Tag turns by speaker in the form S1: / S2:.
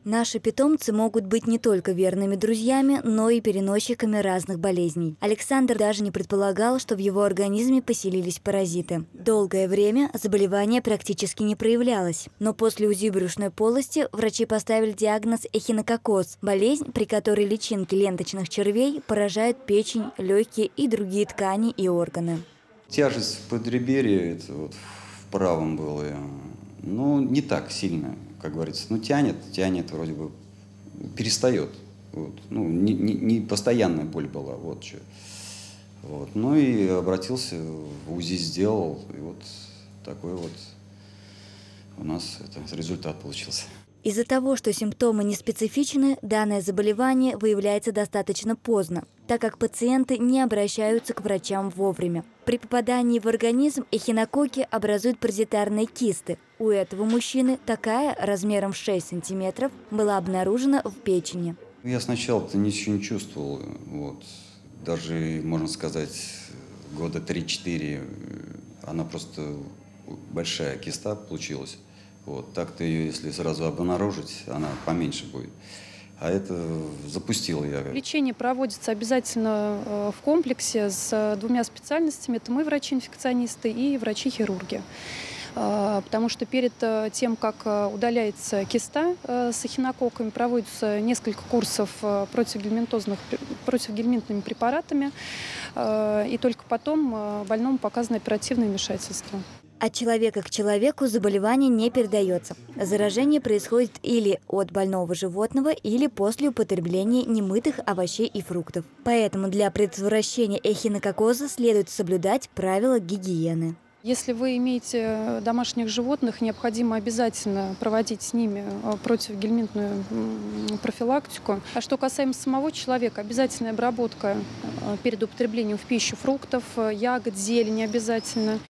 S1: Наши питомцы могут быть не только верными друзьями, но и переносчиками разных болезней. Александр даже не предполагал, что в его организме поселились паразиты. Долгое время заболевание практически не проявлялось. Но после УЗИ брюшной полости врачи поставили диагноз эхинококоз – болезнь, при которой личинки ленточных червей поражают печень, легкие и другие ткани и органы.
S2: Тяжесть в подреберье, это вот в правом было, ну, не так сильно, как говорится. Ну, тянет, вроде бы перестает. Вот. Ну, не постоянная боль была, вот что. Вот. Ну и обратился, в УЗИ сделал, и вот такой вот у нас результат получился.
S1: Из-за того, что симптомы не специфичны, данное заболевание выявляется достаточно поздно, так как пациенты не обращаются к врачам вовремя. При попадании в организм эхинококки образуют паразитарные кисты. У этого мужчины такая, размером в 6 сантиметров, была обнаружена в печени.
S2: Я сначала-то ничего не чувствовал. Вот. Даже, можно сказать, года 3-4 она просто большая киста получилась. Вот. Так-то ее, если сразу обнаружить, она поменьше будет. А это запустил я.
S3: Лечение проводится обязательно в комплексе с двумя специальностями. Это мы, врачи-инфекционисты, и врачи-хирурги. Потому что перед тем, как удаляется киста с эхинококками, проводится несколько курсов противогельминтными препаратами. И только потом больному показано оперативное вмешательство.
S1: От человека к человеку заболевание не передается. Заражение происходит или от больного животного, или после употребления немытых овощей и фруктов. Поэтому для предотвращения эхинококоза следует соблюдать правила гигиены.
S3: Если вы имеете домашних животных, необходимо обязательно проводить с ними противогельминтную профилактику. А что касаемо самого человека, обязательная обработка перед употреблением в пищу фруктов, ягод, зелени обязательно.